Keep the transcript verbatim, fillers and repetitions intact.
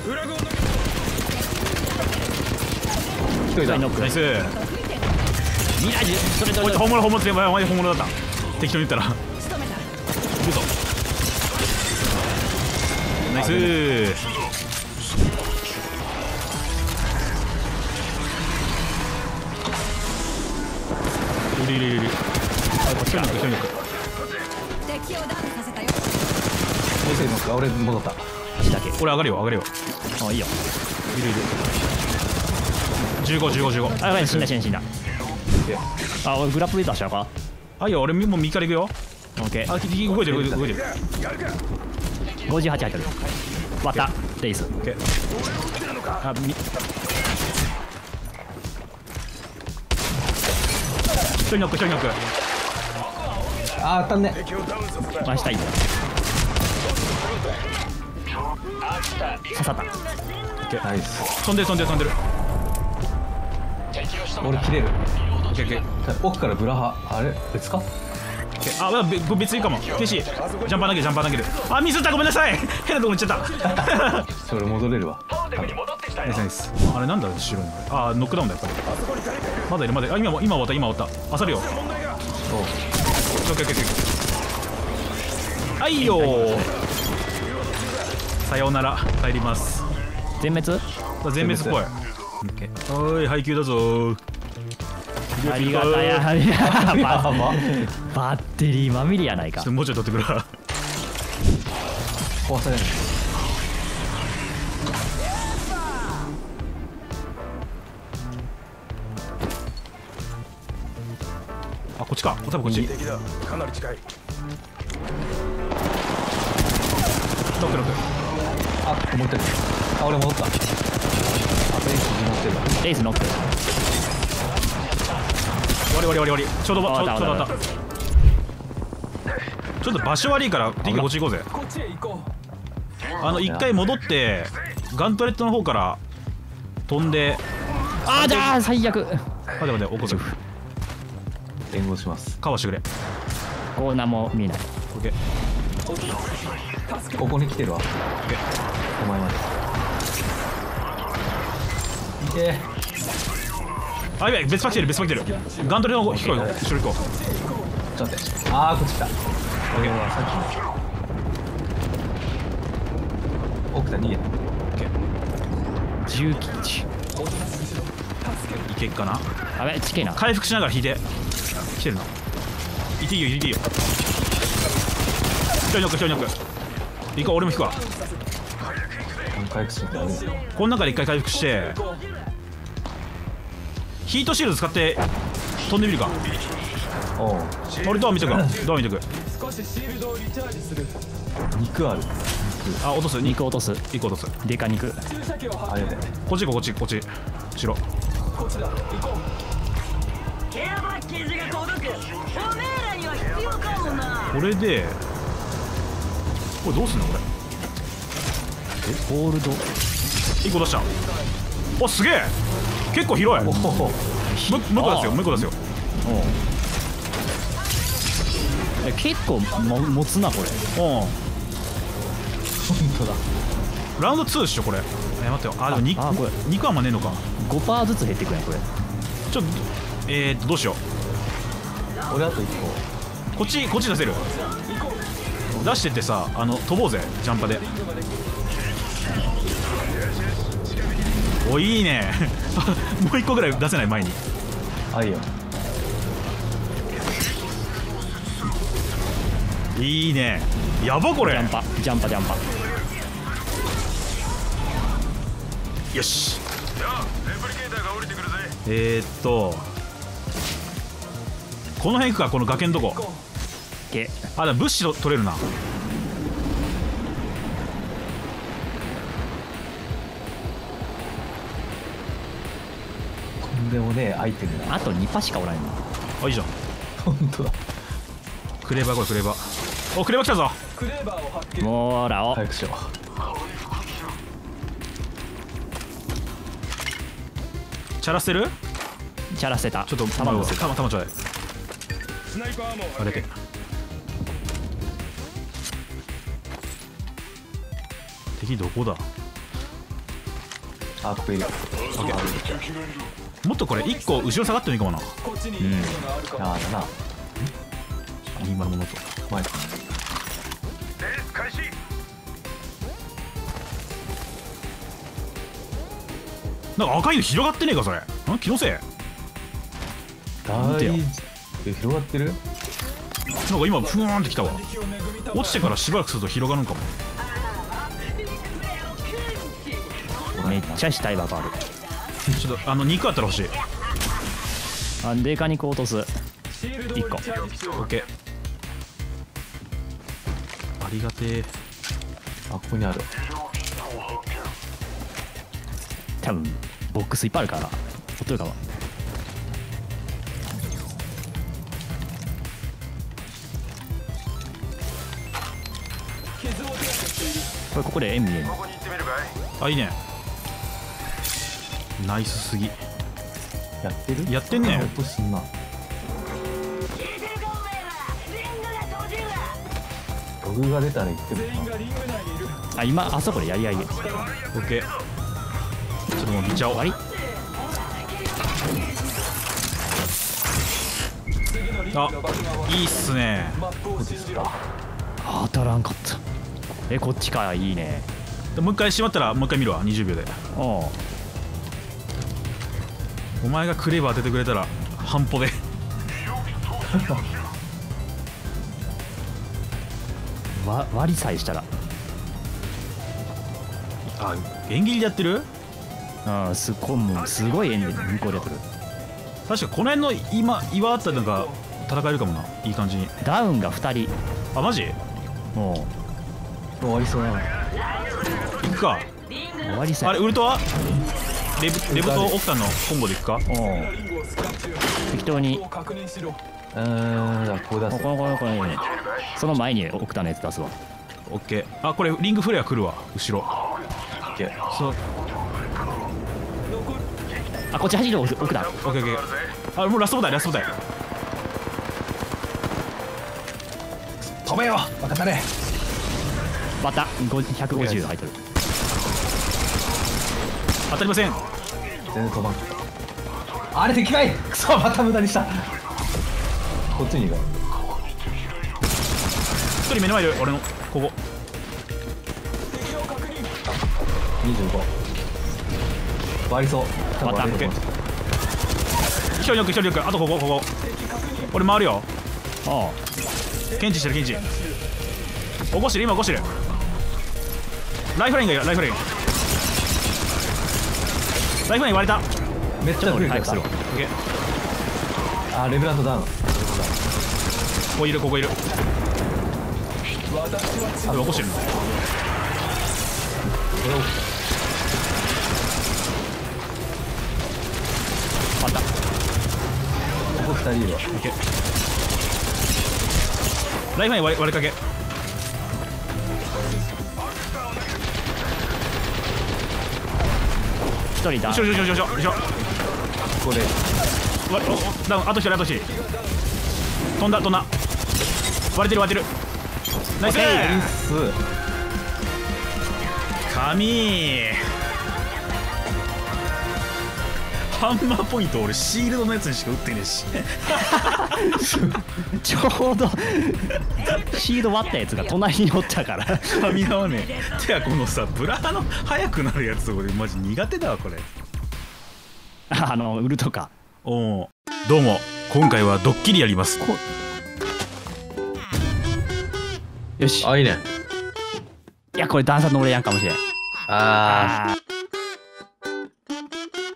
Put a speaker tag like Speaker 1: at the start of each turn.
Speaker 1: 一人だ。
Speaker 2: ノック。
Speaker 1: ナイス。
Speaker 2: ミラージュそれと
Speaker 1: 本物本物って前本物だった。適当に言ったら。嘘。ナイス。いるいるいるいる。あ、一人ノック一人ノック。
Speaker 3: 敵をダウンさせたよ。
Speaker 4: もう一人ノック。あ、俺戻った。
Speaker 2: 足だけ。
Speaker 1: 俺上がるよ上がるよ。
Speaker 2: あ、いいよ。
Speaker 1: いるいる。十五十五十五。
Speaker 2: あ、やばい、死んだ死んだ死んだ。あ、俺グラップル出したのか。
Speaker 1: あ、いいよ俺もう右から行くよ。
Speaker 2: オッケー。
Speaker 1: あ、き動いてる動いてる動いてる。
Speaker 2: ごじゅうはち入ってる。割ったレイス。
Speaker 1: オッケー。あ、み。一人ノック一人ノック。
Speaker 4: あー、当たんね。
Speaker 2: 回したい。刺さった。
Speaker 4: ナイス。
Speaker 1: 飛んでる飛んでる飛んでる。
Speaker 4: 俺切れる。
Speaker 1: オッケーオッケー。
Speaker 4: 奥からブラハ。あれ別か。
Speaker 1: あ、まあ、べ別にいいかも。ケシ、ジャンパー投げ、ジャンパー投げる。あ、ミスった、ごめんなさい。変なとこ行っちゃった。
Speaker 4: それ戻れるわ。
Speaker 1: ナイスナイス。あれなんだ、後ろに。あ、ノックダウンだ、やっぱり。まだいる、まだいる。あ、今、今終わった、今終わった。あさるよ。オッケーオッケーオッケー。はいよー。さようなら、帰ります。
Speaker 2: 全滅。
Speaker 1: 全滅っぽい。オッケー。おーい、配給だぞー。
Speaker 2: ありがたや。バッテリーまみれやないか。
Speaker 1: もうちょい取ってくるわ。
Speaker 4: 壊されない。
Speaker 1: あ、こっちか。多分こっち。
Speaker 5: 敵だ。かなり近い。
Speaker 1: ノックノック。
Speaker 4: あ、もう一人。あ、俺戻った。あ、レイスに乗ってるわ。
Speaker 2: レイスノック。
Speaker 1: 終わり終わり終わり終わり。ちょうどちょうどちょうどあった。ちょっと場所悪いから敵こっち行こうぜ。あの一回戻ってガントレットの方から飛んで。
Speaker 2: あー、じゃあ最悪。
Speaker 1: 待て待て、起こす。
Speaker 4: 援護します。
Speaker 1: かわしてくれ。
Speaker 2: こう何も見えない。
Speaker 1: オッケー。
Speaker 4: ここに来てるわ。
Speaker 1: オッケー。
Speaker 4: お前まで。いけ。
Speaker 1: あ、やばい、別パ来てる別パ来てる。ガントレの方、引こうよ。後ろ行こう。
Speaker 4: ちょっと待って。あー、こっち来た。
Speaker 1: オッケー。
Speaker 4: さっきの奥田逃げた。
Speaker 1: オッケー。
Speaker 2: 重機中。
Speaker 1: いけっかな。
Speaker 2: あべ、ちけえな。
Speaker 1: 回復しながら引いて。来てるな。いていいよ、いていいよ。一人ノック、一人ノック。行こう、俺も引くわ。
Speaker 4: 回復しない。
Speaker 1: この中で一回回復して。ヒートシールド使って飛んでみるか。
Speaker 4: おう。
Speaker 1: 俺ドア見とくわ。ドア見とく。
Speaker 4: 肉ある。
Speaker 1: あ、落とす。
Speaker 2: 肉落とす。
Speaker 1: 一個落とす。
Speaker 2: デカ肉。
Speaker 4: あれで。
Speaker 1: こっち行こう、こっちこっち。後ろ。これでこれどうすんのこれ。
Speaker 2: ホールド。
Speaker 1: 一個出した。お、すげえ。結構広い。
Speaker 4: おお。
Speaker 1: もう一個ですよ、もう一個ですよ。
Speaker 2: え、結構も持つなこれ。
Speaker 1: うん。
Speaker 4: 本当だ。
Speaker 1: ラウンドツーでしょこれ。え、待ってよ。あ、でも肉
Speaker 2: あこれ
Speaker 1: 肉はあんまねえのか。
Speaker 2: ごパーセントずつ減ってくねこれ。
Speaker 1: ちょっとえーっとどうしよ
Speaker 4: 俺あと一
Speaker 1: う。こっちこっち出せる。出してってさ、あの飛ぼうぜジャンパで。お、いいね。もう一個ぐらい出せない前に。
Speaker 4: 個。あ、いいよ。
Speaker 1: いいね。やばこれ。
Speaker 2: ジャンパジャンパジャンパ。
Speaker 1: よし。えー、っとこの辺行くか。この崖のとこ。
Speaker 2: け
Speaker 1: あ、だ物資と取れるな。
Speaker 4: とんでもねえアイテムだ。
Speaker 2: あとにパしかおらんの。
Speaker 1: あ、いいじゃん。
Speaker 4: 本当だ。
Speaker 1: クレーバー来い、クレーバー。お、クレーバー来たぞ。
Speaker 2: もらおう。
Speaker 4: 早くしよ
Speaker 1: チャラ捨てる。
Speaker 2: チャラ捨てた。
Speaker 1: ちょっと
Speaker 2: 卵捨てた。
Speaker 1: 玉玉ちょうだい。あれで敵どこだ。
Speaker 4: あ、ここいる。
Speaker 1: もっとこれいっこ後ろ下がってもいいかもな。
Speaker 4: うん。ああ、だな。
Speaker 1: 今のものと
Speaker 4: 前。
Speaker 1: なんか赤いの広がってねえかそれ。ん気のせい。
Speaker 4: 大事。え、広がってる？
Speaker 1: なんか今ふわーんってきたわ。落ちてからしばらくすると広がるんかも。
Speaker 2: めっちゃ死体箱ある。
Speaker 1: ちょっとあの肉あったら欲しい。
Speaker 2: あデカ肉落とすいっこ。
Speaker 1: オッケー。ありがてえ。
Speaker 4: あ、ここにある。
Speaker 2: 多分ボックスいっぱいあるからほっとるかも。これここで円見える。
Speaker 1: あいいね。ナイスすぎ。
Speaker 4: やってる？
Speaker 1: やってんね。
Speaker 4: 音すんな。ログが出たら言っても
Speaker 2: あ今あそこでやり合い。
Speaker 1: オッケー。それも見ちゃおう。
Speaker 2: 終わり。
Speaker 1: あいいっすね。
Speaker 2: 当たらんかった。えこっちか。いいね。
Speaker 1: でもう一回閉まったらもう一回見るわ。にじゅうびょうで。
Speaker 2: おう
Speaker 1: お前がクレーバー当ててくれたら半歩で
Speaker 2: わ割りさえしたら。
Speaker 1: あ縁切りでやってる。
Speaker 2: うんすごいもうすごい円で向こうでやってる。
Speaker 1: 確かこの辺の今岩あったらなんか戦えるかもな。いい感じに。
Speaker 2: ダウンがふたり。
Speaker 1: あマジ。
Speaker 2: もう
Speaker 4: 終わりそうな。
Speaker 1: 行くか。
Speaker 2: 終わりさえ。
Speaker 1: あれウルトはレブレブとオクタンのコンボでいくか。
Speaker 2: おう適当に。
Speaker 4: うーん、じゃあここ出す。
Speaker 2: このこのこのねその前にオクタのやつ出すわ。
Speaker 1: オッケー。あこれリングフレア来るわ後ろ。
Speaker 4: オッケー。
Speaker 1: そう。
Speaker 2: あこっち走るオクタ。
Speaker 1: オッケーオッケー。あもうラストボタンラストボタン。
Speaker 4: 止めよう。分かったね。
Speaker 2: またひゃくごじゅう入ってる。
Speaker 1: 当たりません。
Speaker 4: 全然飛ばん。あれ敵かい。クソまた無駄にした。こっちに行こ
Speaker 1: 一人目の前いる俺のここ。
Speaker 4: う。にじゅうご。割りそう。
Speaker 2: また
Speaker 4: 割れる
Speaker 1: 一人よく一人よく。あとここここ。俺回るよ。
Speaker 2: おう
Speaker 1: 検知してる検知。起こしてる今起こしてる。ライフラインがいるライフライン。ライフライン割れた。
Speaker 4: めっちゃ来る
Speaker 2: 早くするわ。
Speaker 1: オッケー。
Speaker 4: あ、レブランドダウン。
Speaker 1: ここいるここいる。あ起こしてる。
Speaker 4: これを
Speaker 2: また
Speaker 4: ここふたりいるわ。
Speaker 1: オッケー。ライフライン割れ割れかけ。
Speaker 2: 一人だ。
Speaker 1: 後ろ後ろ後ろ後ろ後ろ。
Speaker 4: ここで
Speaker 1: わおおダウン。あと一人あと一人。飛んだ飛んだ。割れてる割れてる。ナイス
Speaker 4: ナイス。
Speaker 1: 神。ハンマーポイント俺シールドのやつにしか打ってねえし
Speaker 2: ちょうどシード割ったやつが隣におったから
Speaker 1: 噛み合わねえ。てかこのさブラハの速くなるやつ俺マジ苦手だわこれ。
Speaker 2: あのウルトか。
Speaker 1: おおどうも今回はドッキリやります。
Speaker 2: よし。
Speaker 4: あ、いいね。
Speaker 2: いやこれ段差の俺やんかもしれん。
Speaker 4: あ
Speaker 2: あ